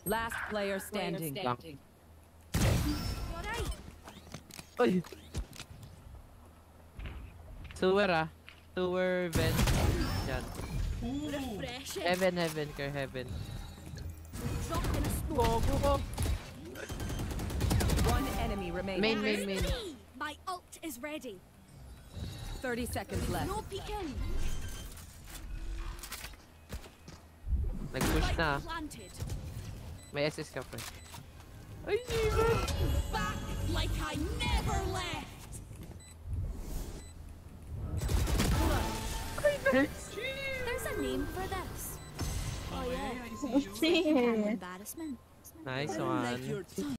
Last player standing. Uy! Sewer Sewer vent. Yan. Heaven, heaven. One enemy remaining. Main. My ult is ready. 30 seconds left. No peeking. Nag-push na. Planted. May SS ka pa. Back like I never left. There's a name for this. Oh yeah. Embarrassment. Nice one.